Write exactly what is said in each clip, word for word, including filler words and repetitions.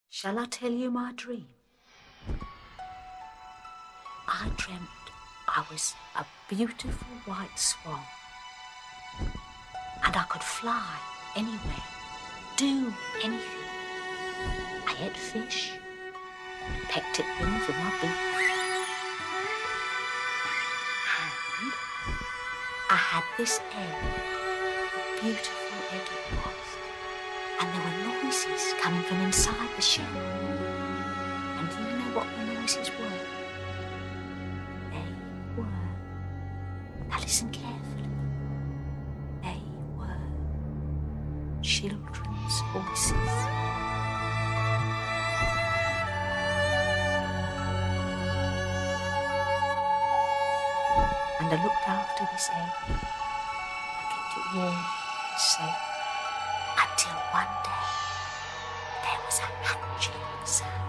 Shall I tell you my dream? I dreamt I was a beautiful white swan, and I could fly anywhere, do anything. I ate fish, pecked at things with my beak, and I had this egg, beautiful egg it was, and there were noises coming from inside the shell. And do you know what the noises were? They were, now listen carefully, they were children's voices. And I looked after this egg. I kept it warm and safe until one day there was a hatching sound.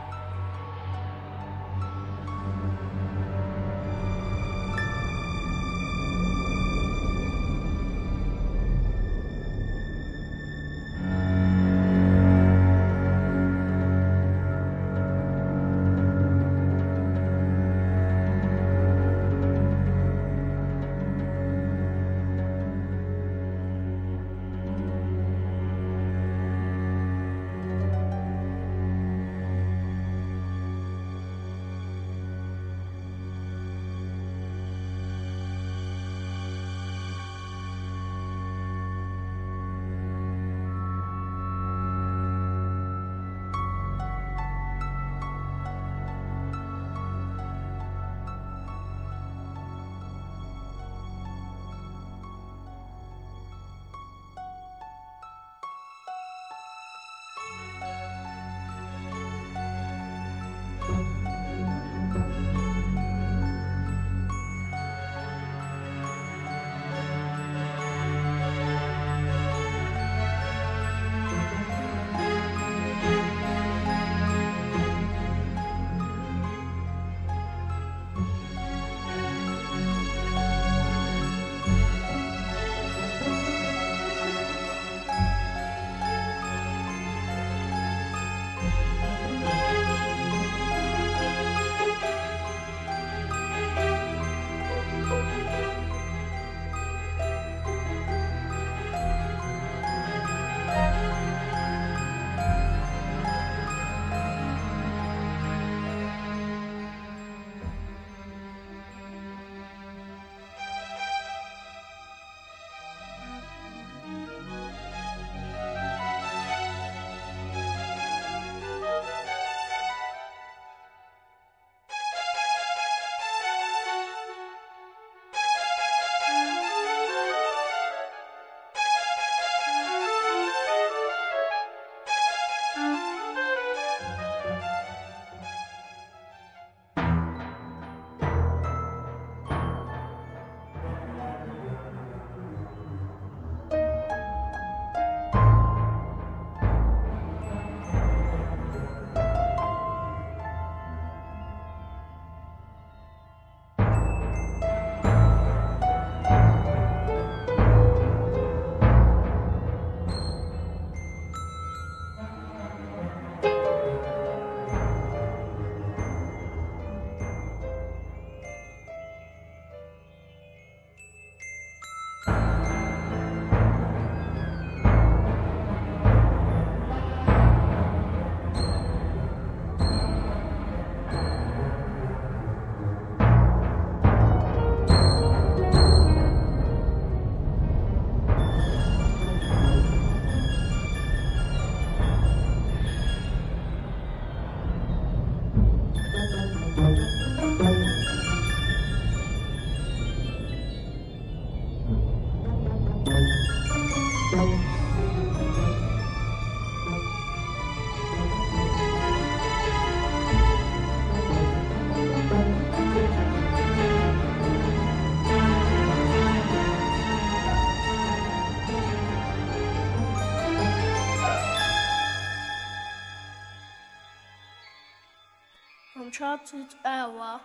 Uncharted hour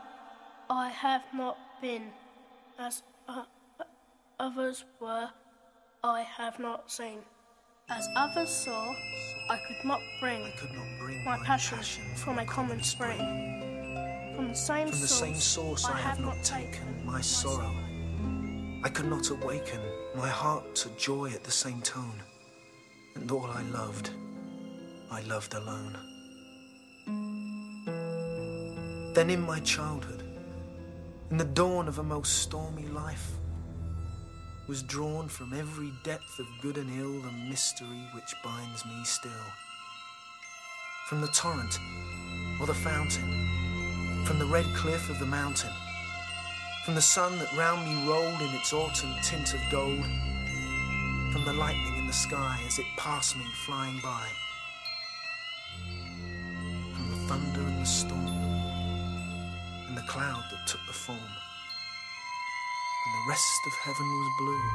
I have not been, as uh, others were, I have not seen. As others saw, I could not bring, I could not bring my, my passion, passion from a common spring. From the same From the source, same source I have not taken my sorrow. I could not awaken my heart to joy at the same tone. And all I loved, I loved alone. Then in my childhood, in the dawn of a most stormy life, was drawn from every depth of good and ill the mystery which binds me still. From the torrent or the fountain, from the red cliff of the mountain, from the sun that round me rolled in its autumn tint of gold, from the lightning in the sky as it passed me flying by, from the thunder and the storm, and the cloud that took the form, and the rest of heaven was blue,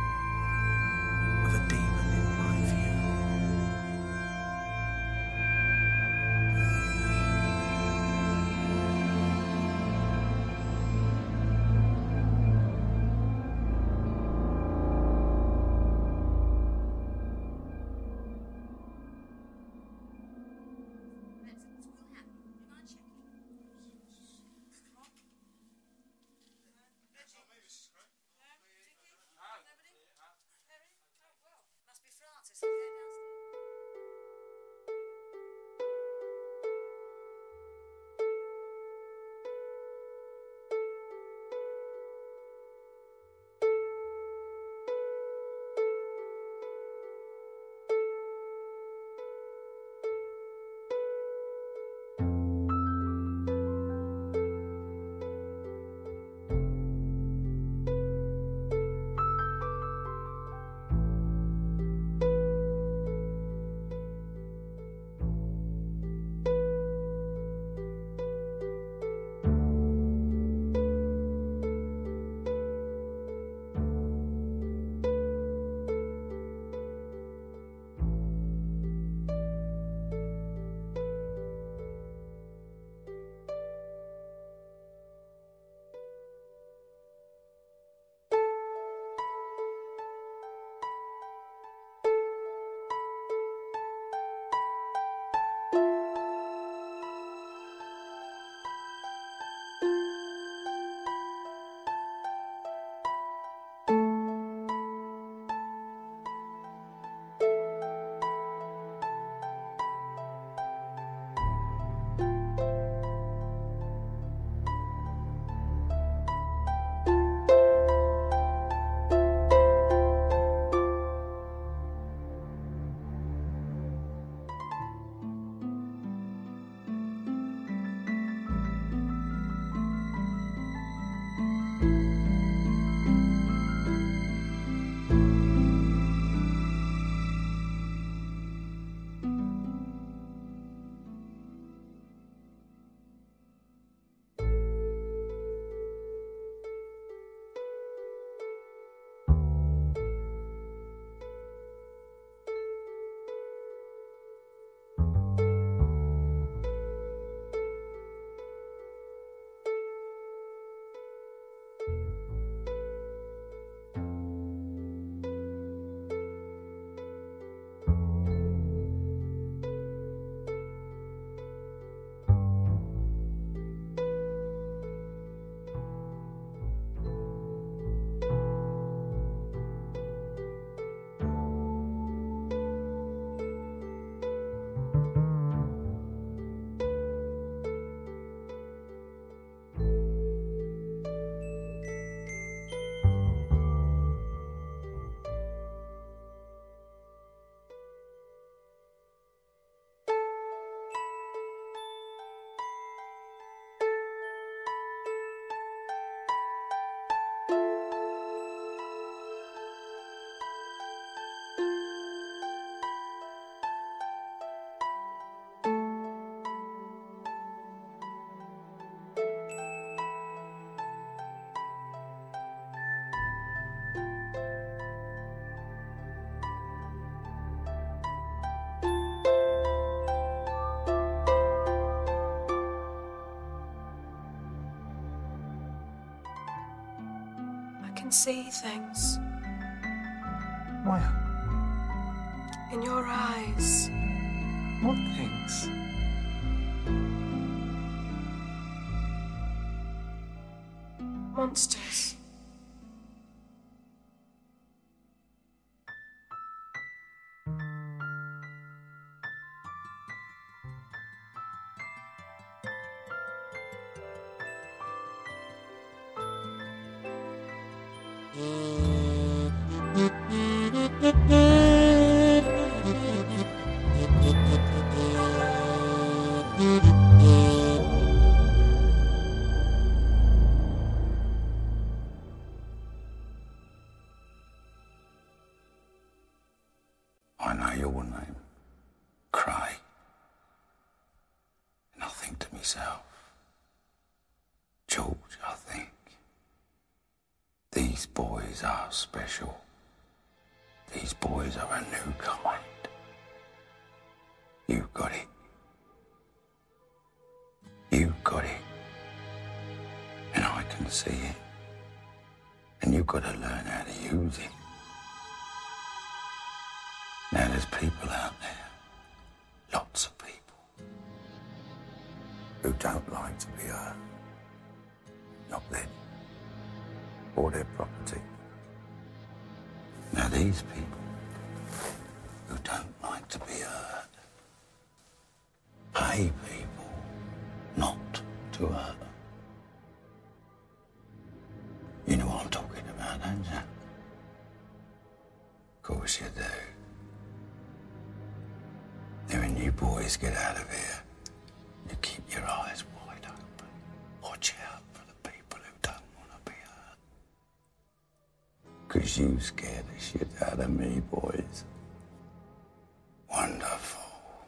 of a demon in my view. can see things Why? in your eyes. What things? Monsters. I know your name, Kray. And I think to myself, George, I think, these boys are special. These boys are a new kind. You got it. You got it. And I can see it. And you've got to learn how to use it. Now there's people out there, lots of people, who don't like to be hurt. Not them, or their property. Now these people, who don't like to be hurt, pay people not to hurt them. You know what I'm talking about, don't you? Of course you do. Now when you boys get out of here, you keep your eyes wide open. Watch out for the people who don't want to be hurt. Because you scare the shit out of me, boys. Wonderful.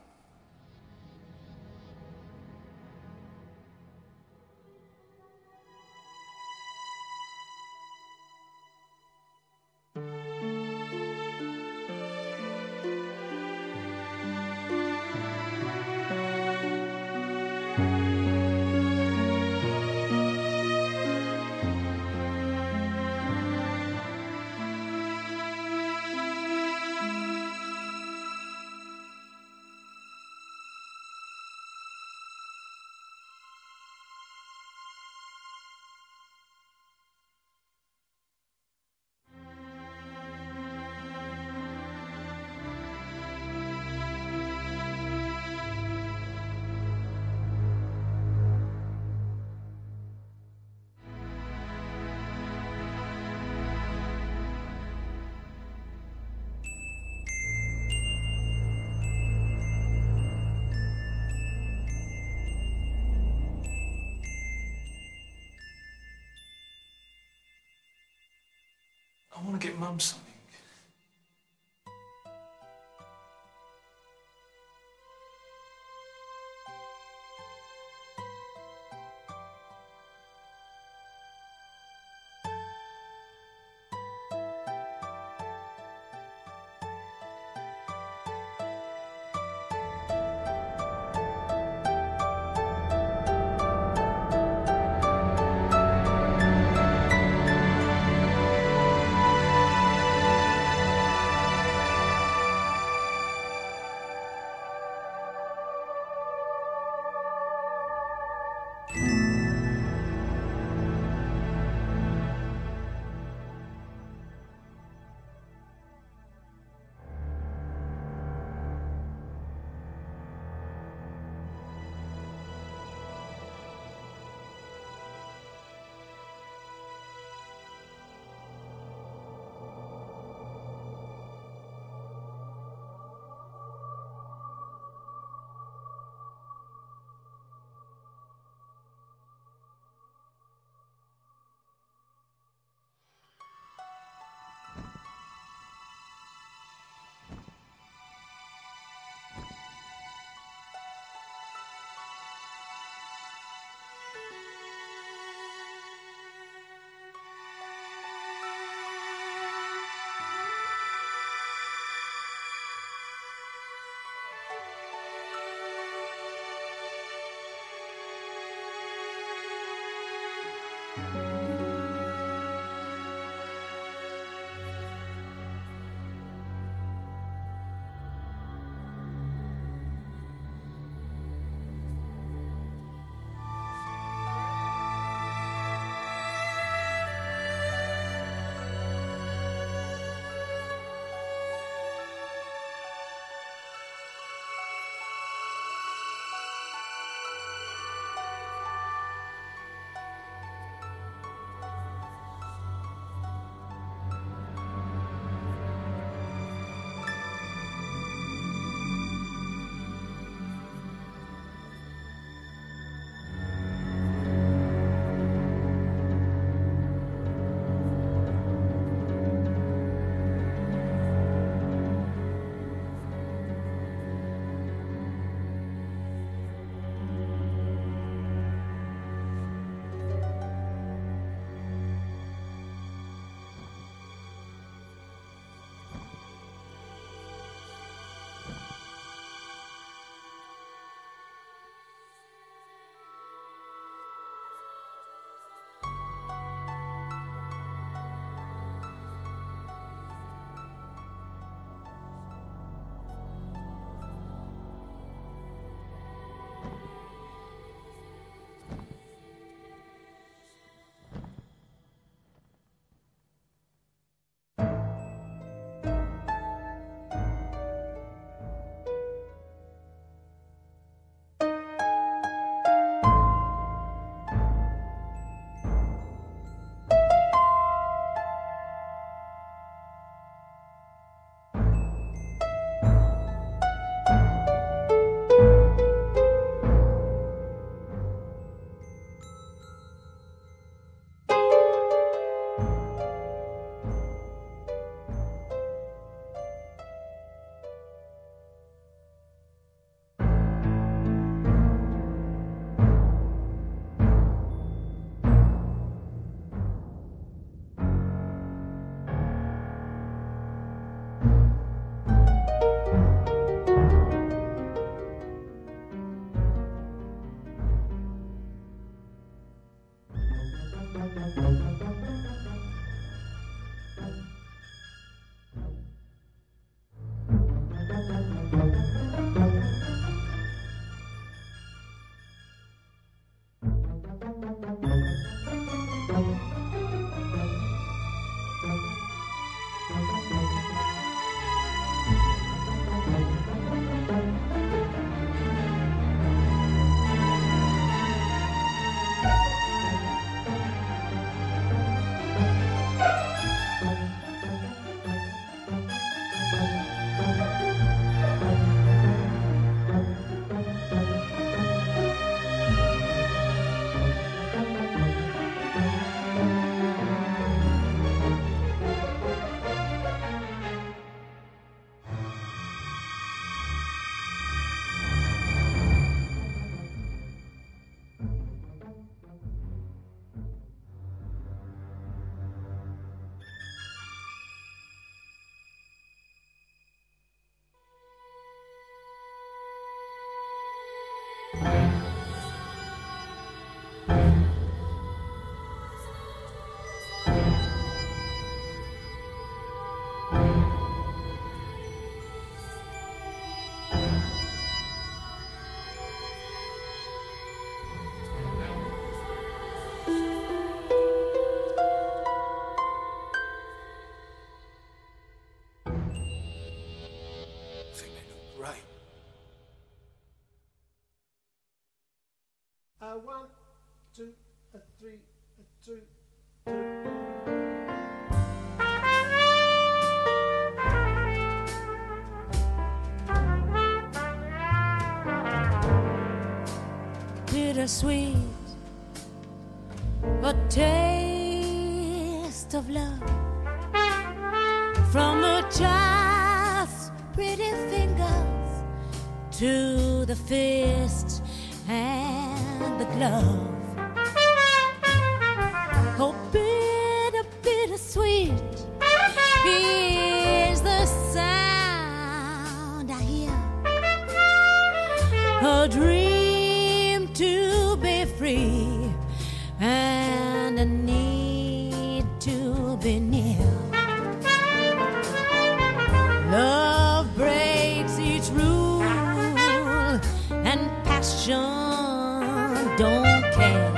I want to get Mum something. A one, two, a three, a two, bittersweet, a taste of love from a child's pretty fingers to the fist and the glove. Oh, bitter, bittersweet is the sound I hear. A dream to be free and a need to be near. Love breaks each rule and passion don't care.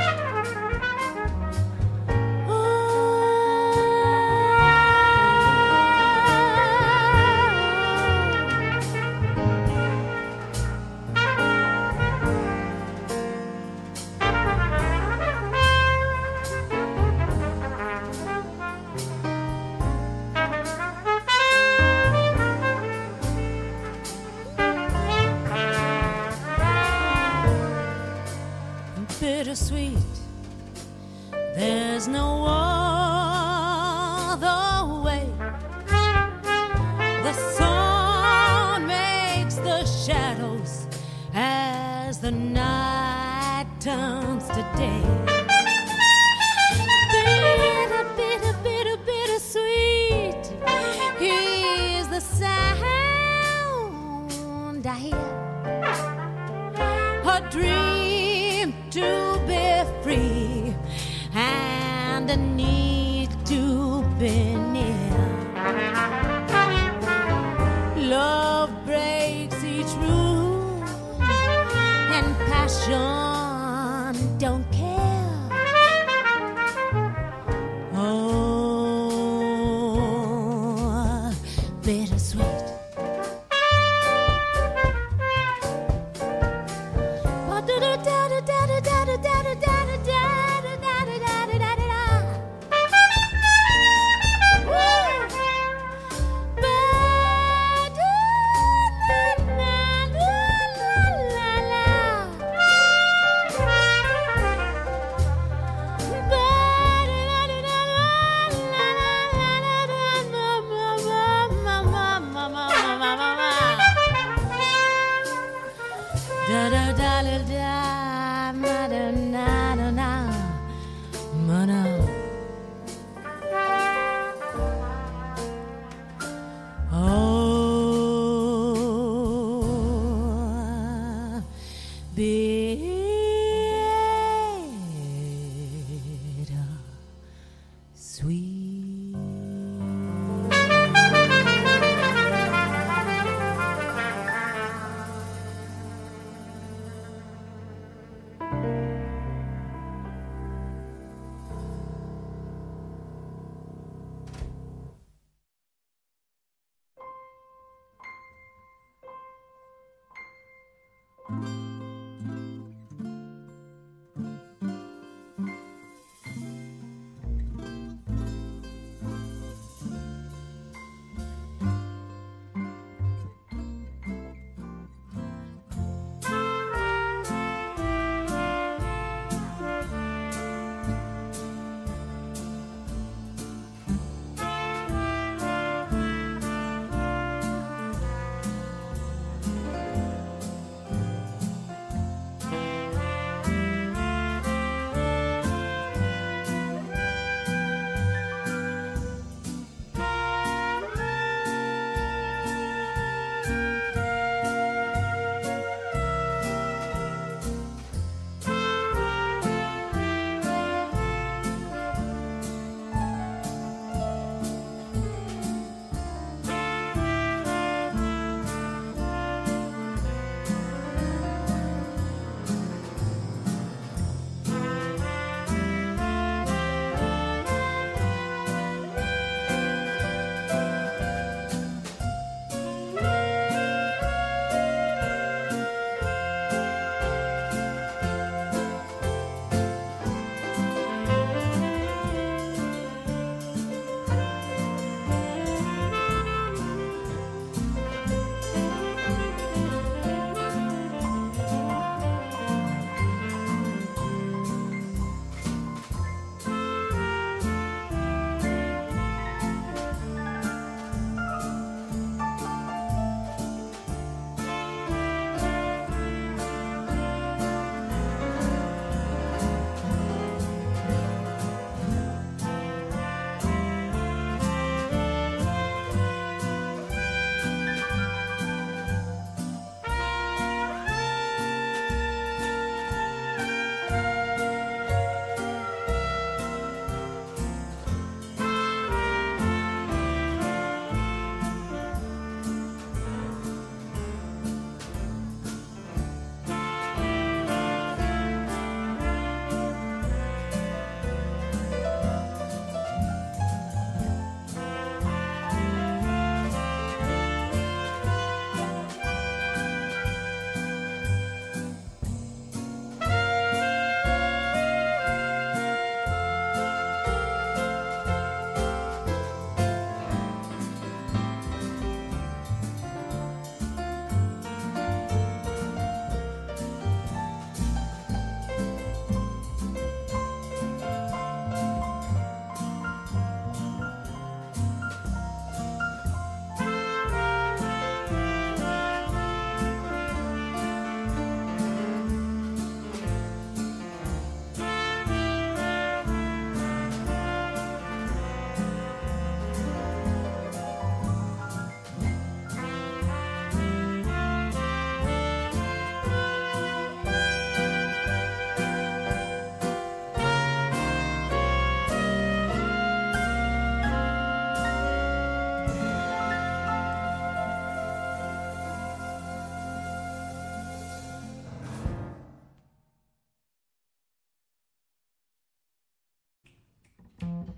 Bittersweet, there's no other way. The sun makes the shadows as the night turns to day. Bitter, bitter, bitter, bittersweet is the sound I hear. A dream to be free and a need to be near. Love breaks each rule and passion don't care. Oh, bittersweet.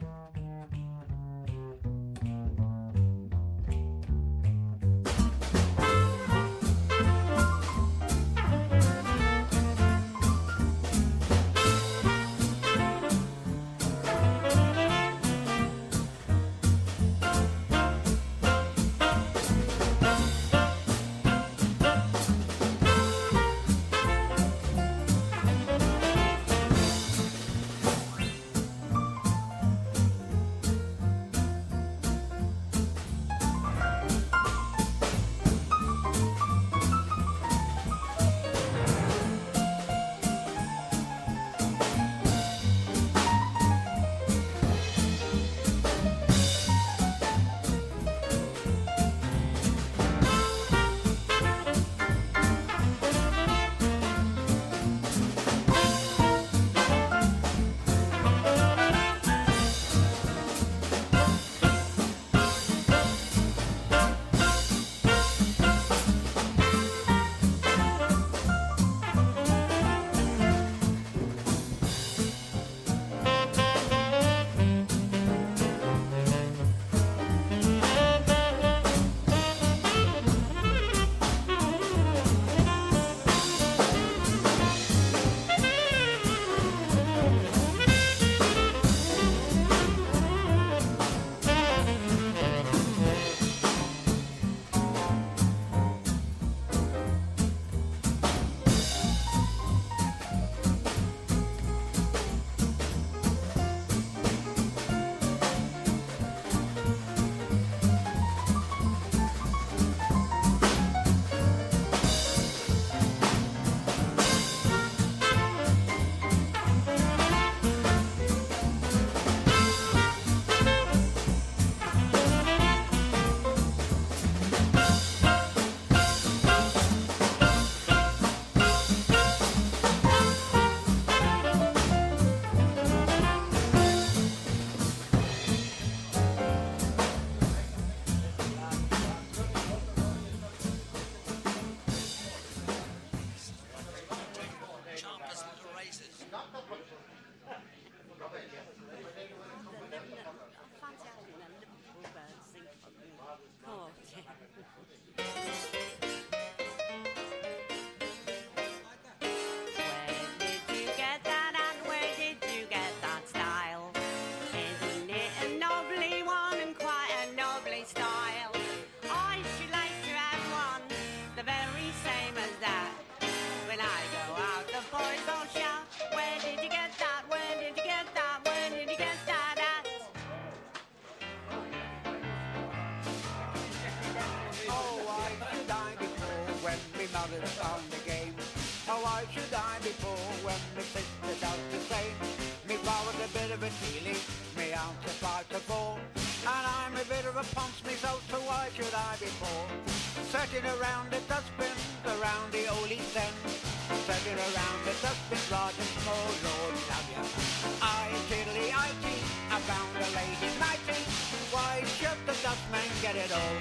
Searching around the dustbin, around the old East End. Searching around the dustbin, large and small, Lord love ya. I tiddly I tea, I found a lady nighty. Why should the dustman get it all?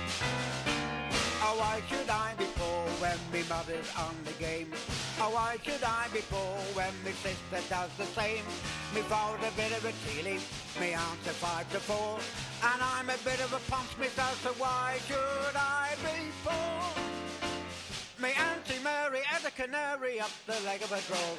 Oh, why should I be poor when me mother's on the game? Oh, why should I be poor when me sister does the same? Me father's a bit of a tea leaf, me aunt's a five to four. And I'm a bit of a punch myself, so why should I be poor? Me Auntie Mary as a canary up the leg of a grove.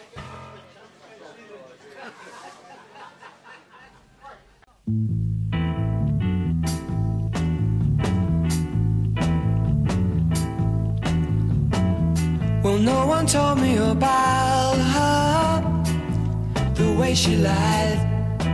Well, no one told me about her, the way she lied.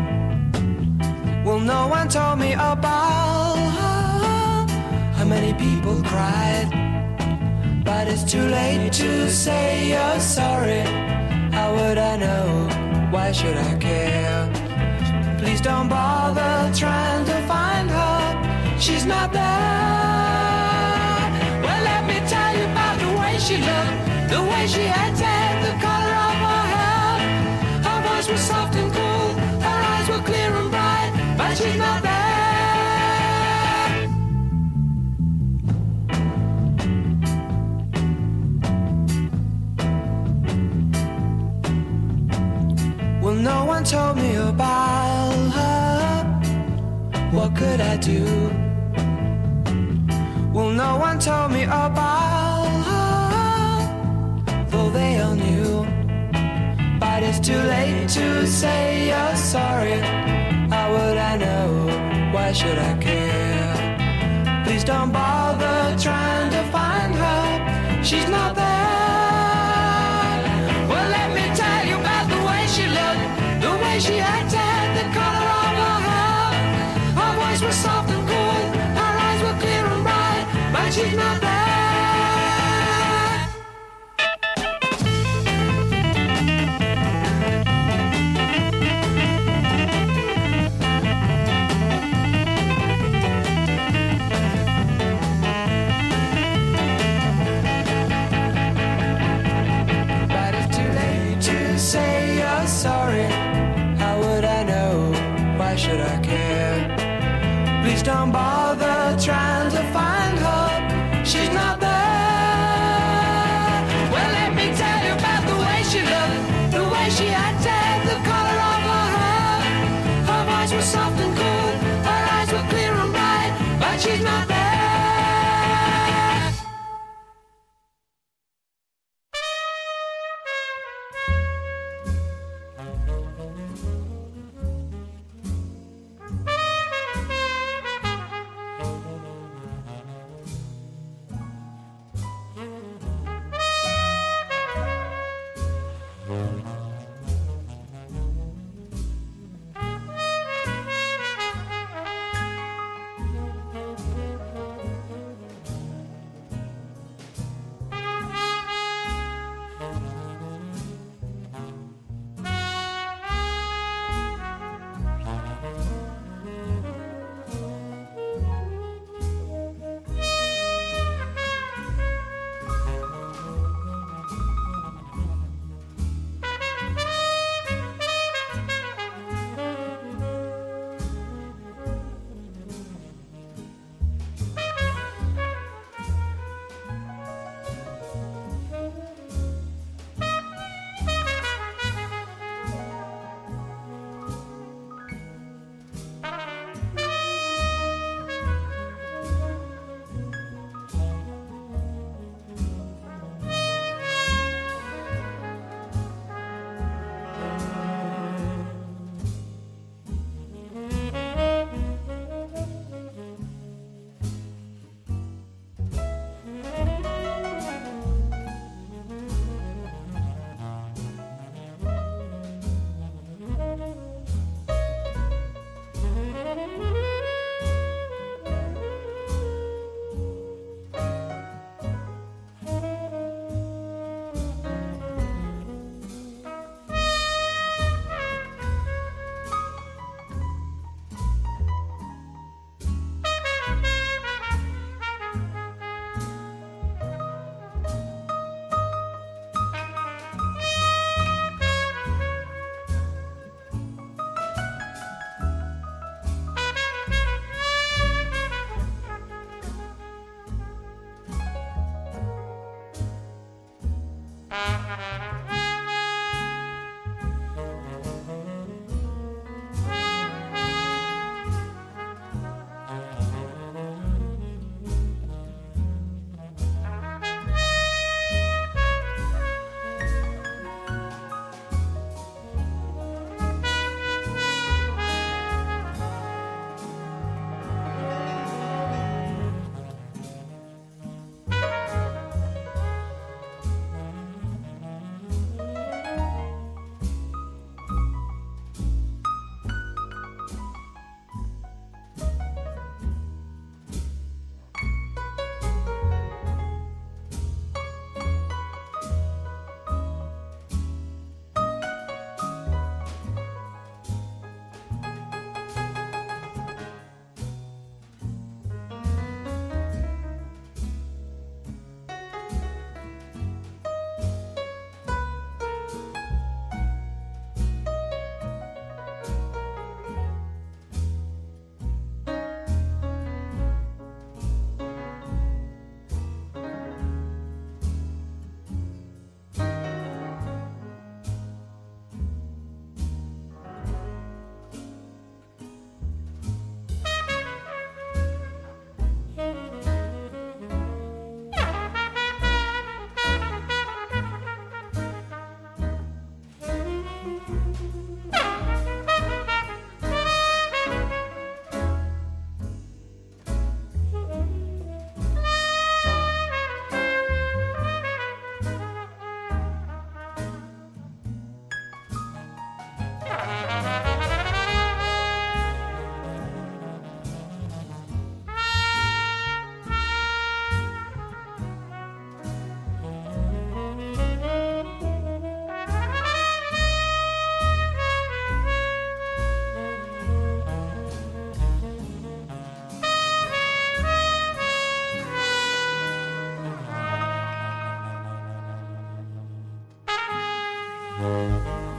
Well, no one told me about her, how many people cried. But it's too late to say you're sorry. How would I know? Why should I care? Please don't bother trying to find her. She's not there. Well, let me tell you about the way she looked, the way she had hair, the color of her hair. Her voice was soft and cool, her eyes were clear and bright, but she's not there. Well, no one told me about her, what could I do? Well, no one told me about her, though they all knew. But it's too late to say you're sorry. How would I know? Why should I care? Please don't bother trying to find her. She's not there. Well, let me tell you about the way she looked, the way she acted, the color of her hair. Her voice was soft and cool, her eyes were clear and bright, but she's not there. Say you're sorry. How would I know? Why should I care? Please don't bother trying to find her. She's not there. Well, let me tell you about the way she looked, the way she acted, the color of her hair. Her voice was soft and cool, her eyes were clear and bright, but she's not there. Thank you.